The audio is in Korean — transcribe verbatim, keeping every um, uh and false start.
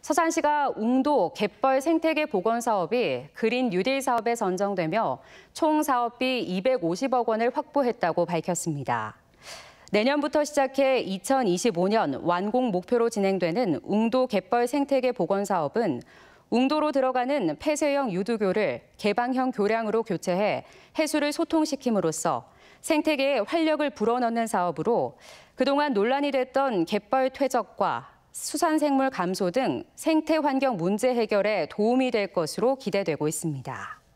서산시가 웅도 갯벌 생태계 복원 사업이 그린 뉴딜 사업에 선정되며 총 사업비 이백오십억 원을 확보했다고 밝혔습니다. 내년부터 시작해 이천이십오 년 완공 목표로 진행되는 웅도 갯벌 생태계 복원 사업은 웅도로 들어가는 폐쇄형 유두교를 개방형 교량으로 교체해 해수를 소통시킴으로써 생태계에 활력을 불어넣는 사업으로 그동안 논란이 됐던 갯벌 퇴적과 수산생물 감소 등 생태 환경 문제 해결에 도움이 될 것으로 기대되고 있습니다.